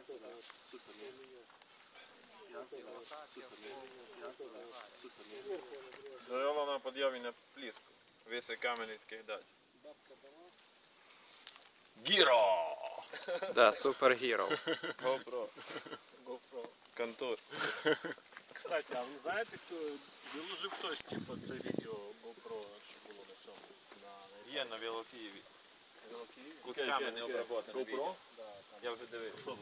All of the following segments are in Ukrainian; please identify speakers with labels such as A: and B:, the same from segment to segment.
A: Джерело на підйомі на пліску. Віси Кам'янецьких дач. Гіро!
B: Да, супергіро.
A: GoPro. Контур.
C: Кстати, а ви знаєте, хто виложив хтось типу, це відео GoPro, що було на цьому?
A: Є на Велокиєві.
C: Велокиєві?
A: Кусками не обработане відео.
C: Да, там.
A: Я вже дивився.
C: Що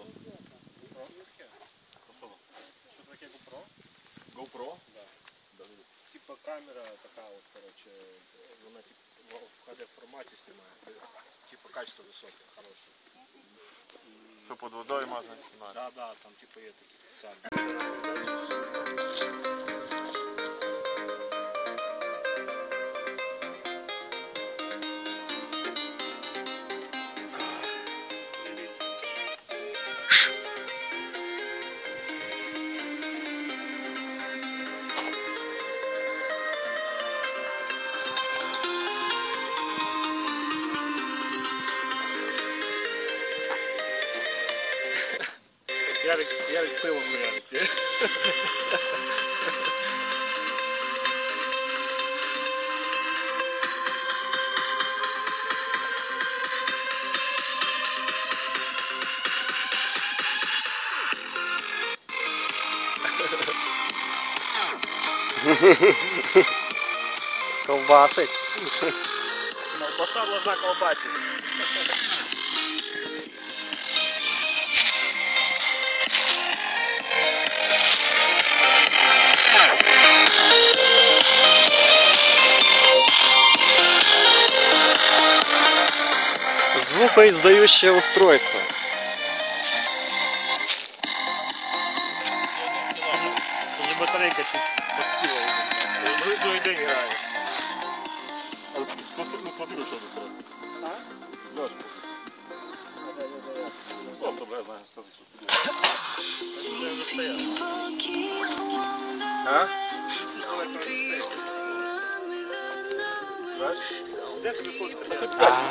C: таке GoPro?
A: GoPro?
C: Да. Типа камера така от, короче, вона типа в HD форматі знімає. Типа качество високе, хороше.
A: Що під водою можна знімати?
C: Да, да, там типа є такі спеціальні. Ярик пиво хуярить.
B: Ковбасить.
C: Колбаса должна колбасить.
B: Звукоиздающее устройство.
C: Уже батарейка чуть подсела. Другой день играет.
D: Смотри, що тут треба.
C: А?
D: Зашку. Просто, бля, знаєш, все
C: Уже стоял.
B: А?
C: Где ты выходишь?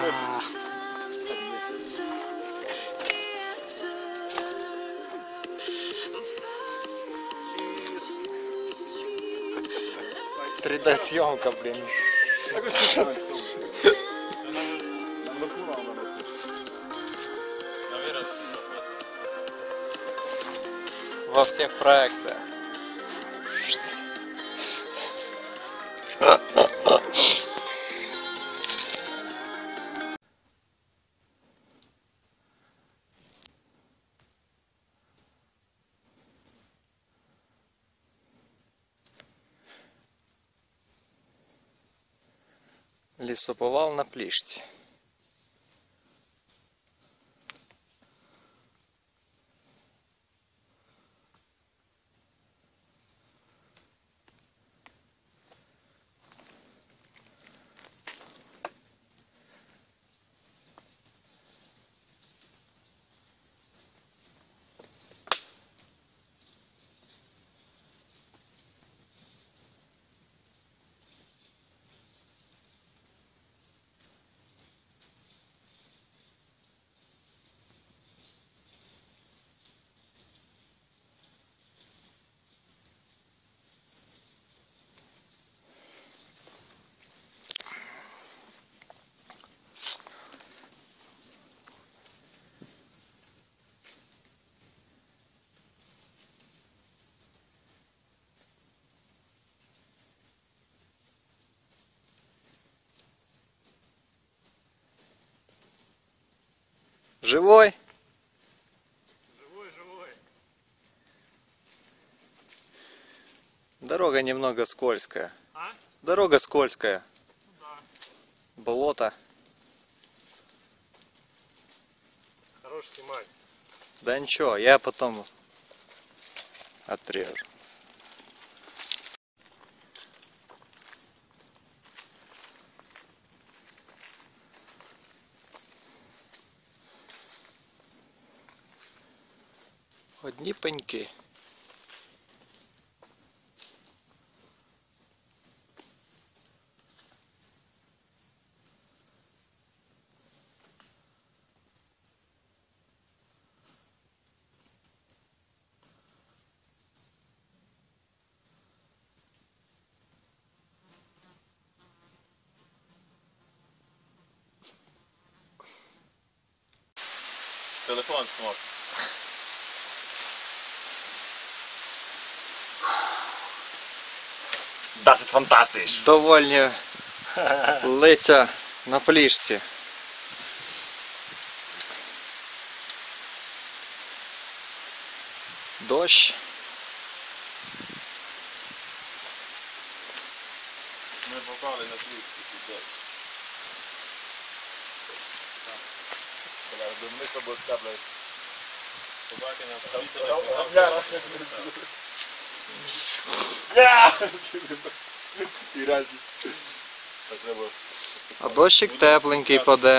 B: Съемка, блин. Во всех проекциях. Лісоповал на Плішці. Живой?
C: Живой.
B: Дорога немного скользкая.
C: А?
B: Дорога скользкая.
C: Да.
B: Болото.
C: Хорош снимать.
B: Да ничего, я потом отрежу. Одні пеньки.
A: Телефон смог.
D: Das ist fantastisch.
B: Довольні лиця на плішці. Дощ.
A: Ми попали на пліску тут.
D: Ми з тобою скапляють.
A: Собаки на
D: І разі. Так треба.
B: А дощик тепленький паде.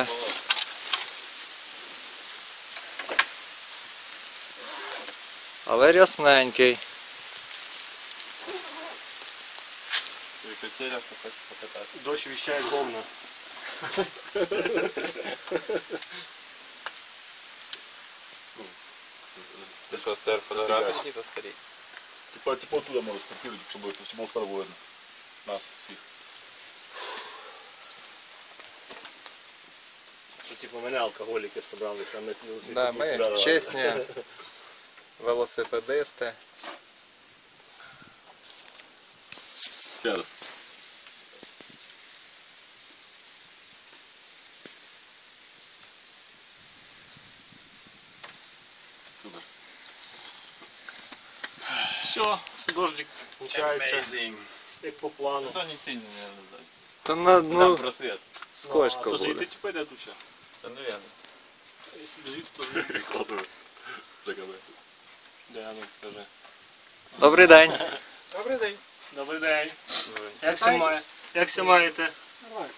B: Але рясненький.
A: Качеля покатати.
C: Дощ вещает говно.
A: Ти що, стер фотографії та старі?
D: Типа оттуда можна скопірувати, щоб було справа видно. Нас всіх.
C: Що типу мене алкоголіки собралися, а ми
B: Да, ми чесні велосипедисти.
D: Сяду. Супер.
C: Все, дождик кончається, як по плану.
A: То не сильно, наверное,
B: То на,
A: там
B: ну,
A: просвіт.
B: скользко
C: То
B: буде.
C: зайти типу йде туча.
A: Та ну я.
C: Якщо біжить, то зайти.
D: Класно. Жекаве.
C: Де, ну, кажи.
B: Добрий день.
E: Добрий день.
C: Добрий день. Як ся маєте?
E: Нормально.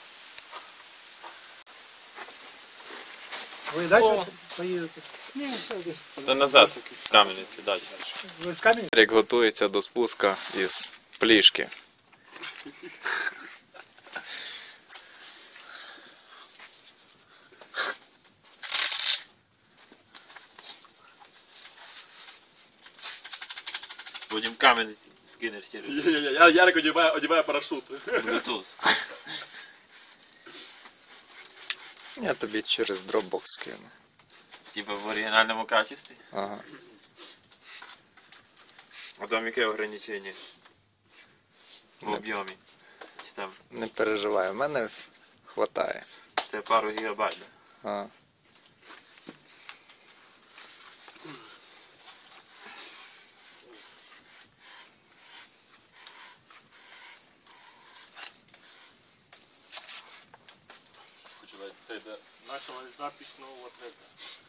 E: Ви далі
C: О.
E: поїдете? Ні, все десь.
A: Та назад, в Кам'яниці, далі.
E: Ви з камінь?
B: Як готується до спуска із плішки.
A: Будем Кам'яниці скинеш через
D: Ярик одіває парашут.
A: Bluetooth.
B: Я тобі через Dropbox скину.
A: Типа в оригінальному качестві.
B: Ага.
A: А там яке ограничення? В об'ємі. Чи там
B: Не переживай, в мене хватає.
A: це пару гігабайт. Да?
B: Ага.
C: Началась запись нового трека.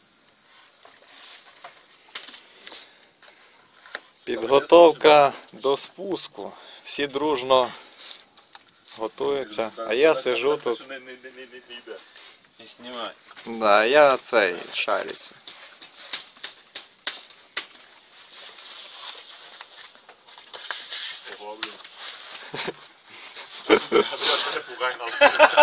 B: Підготовка до спуску. Всі дружно готуються. А я сижу тут.
D: Не йде.
A: І знімай.
B: Да, я цей шарюся.
D: Ого, блін. Пугай нас.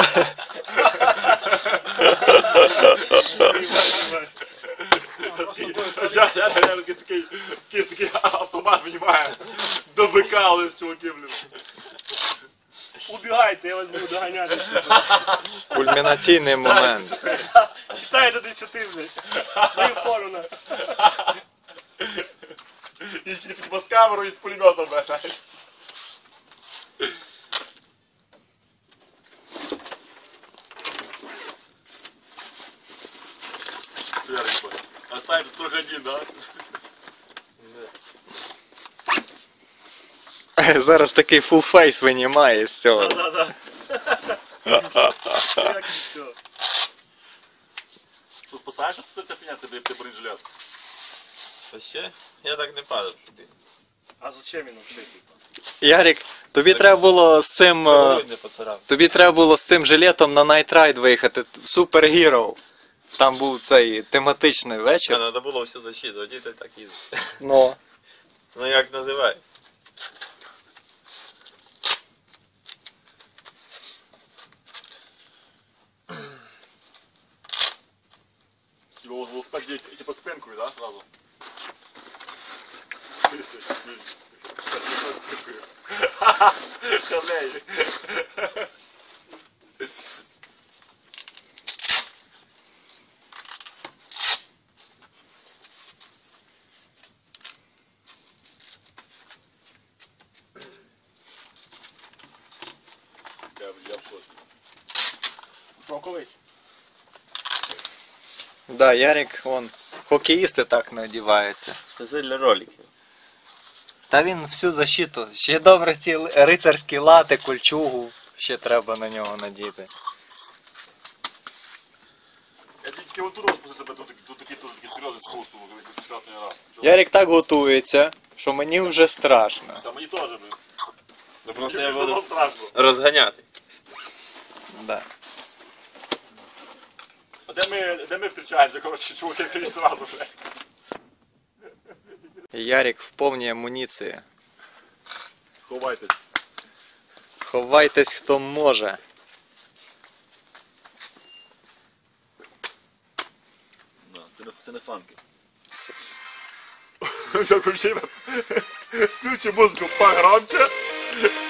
D: Я такий автомат винімаю. До бика, але з чуваки, блін.
C: Убігайте, я вас буду доганяти.
B: Кульмінаційний момент.
C: Считай до 10, блядь. Ви впору на.
D: І типа з камерою і з пулеметом, блядь. Оставим только один, да?
B: Зараз такий фулфейс винімає з цього.
C: Да-да-да. Як і все.
D: Що, спасаєш, що це пеня, тебе бронежилет?
A: Та ще? Я так не падав, що ти.
C: А зачем він взагалі, типа?
B: Ярик, тобі треба було з цим.
A: Грудь не поцарав.
B: Тобі треба було з цим жилетом на Night Ride виїхати. Super Hero. Там був цей тематичний вечір.
A: Треба було все защитувати, діти так їздять.
B: Ну.
A: Ну як називається?
D: Его велосипед где, типа с пенкой, да, сразу? Харлей.
C: Про колись.
B: Да, Ярик, вон, хокеїсти так не одіваються.
A: Це для роликів.
B: Та він всю защиту. Ще добре ці рицарські лати, кольчугу. Ще треба на нього надіти.
D: Я тільки от тут розпусти себе, тут такі серйозні спусту, прекрасний раз.
B: Ярик так готується, що мені вже страшно.
D: Та мені теж, блин.
A: Це просто я
D: Мені було
A: буду
D: страшно.
A: розганяти.
B: Да.
D: А де ми зустрічаємося, коротше, чуваки, кажіть зразу, блядь.
B: Ярик в повній амуніції.
D: Ховайтесь.
B: Ховайтесь, хто може.
D: Це не фанки. Все, включи музику погромче.